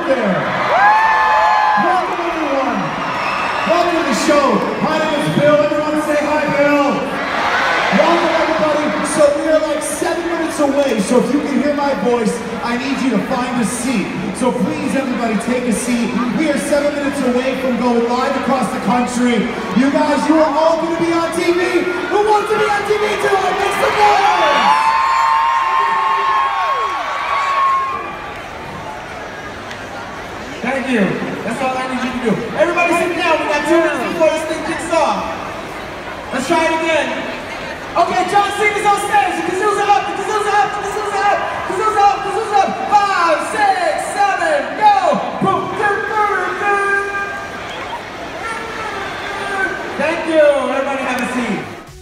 there. Welcome, everyone. Welcome to the show. My name is Bill. Everyone say hi, Bill. Welcome, everybody. So we are like 7 minutes away. So if you can hear my voice, I need you to find a seat. So please, everybody, take a seat. We are 7 minutes away from going live across the country. You guys, you are all going to be on TV. Who wants to be on TV tonight? Make some noise! Thank you. That's all I need you to do. Everybody sit down. We got 2 minutes before this thing kicks off. Let's try it again. Okay, John Cena's on stage. The kazoo's up, the kazoo's up, the kazoo's up, kazoo's up, kazoo's up. 5, 6, 7, go! Boom, boom, boom, boom. Thank you. Everybody have a seat.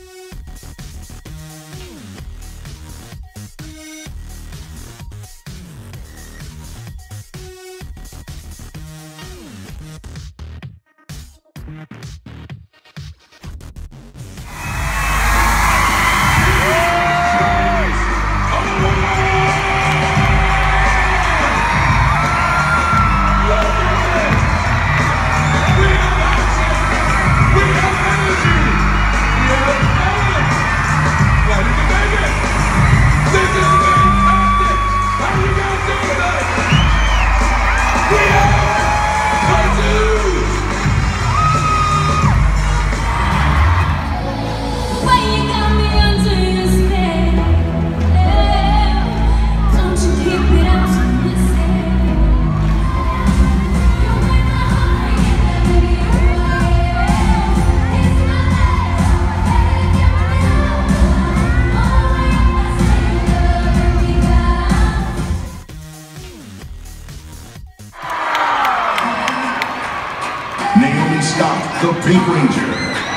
Naomi Scott, the Pink Ranger.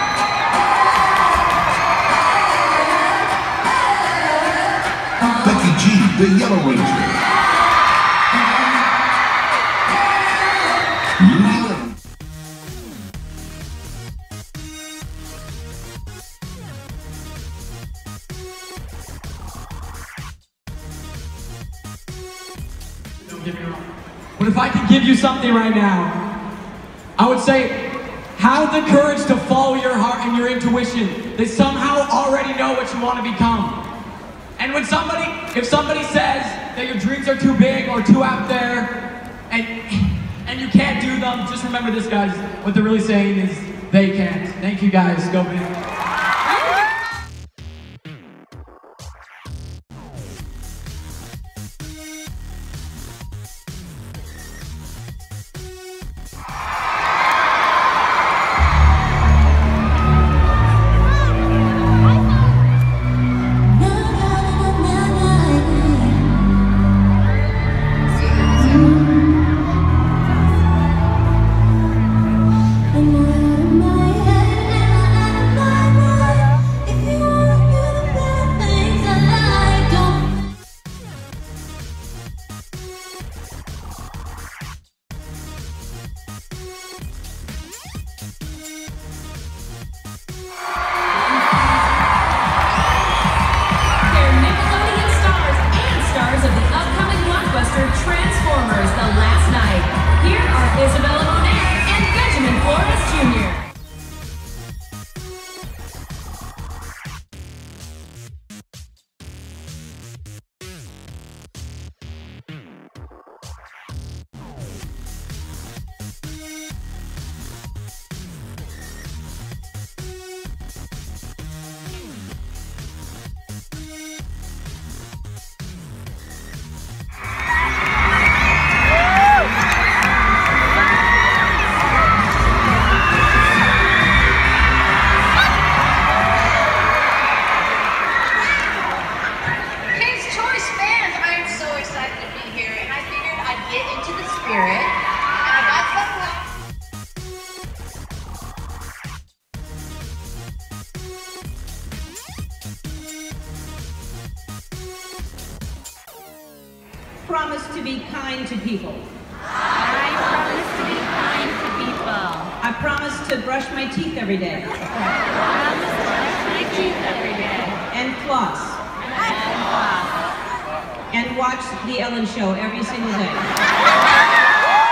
Becky G, the Yellow Ranger. Leland. Don't get me wrong. But if I could give you something right now, I would say, have the courage to follow your heart and your intuition. They somehow already know what you want to become. And when if somebody says that your dreams are too big or too out there, and you can't do them, just remember this, guys. What they're really saying is, they can't. Thank you, guys. Go big. Transformers: The Last Night. Here are Isabella Monet and Benjamin Flores Jr. Promise to be kind to people. I promise to be kind to people. I promise to brush my teeth every day. I promise to brush my teeth every day. And floss. And floss. And watch The Ellen Show every single day.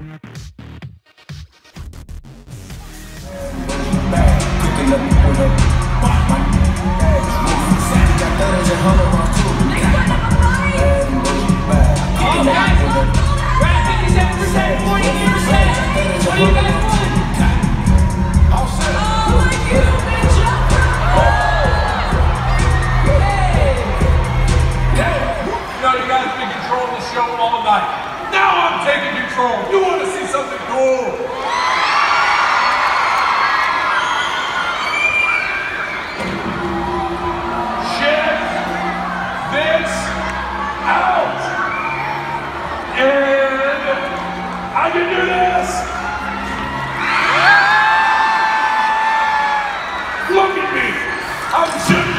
Now I'm taking control. You want to see something cool? Check this out. And I can do this. Look at me. I'm just...